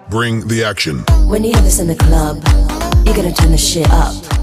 Bring the action. When you hear this in the club, you're gonna turn the shit up.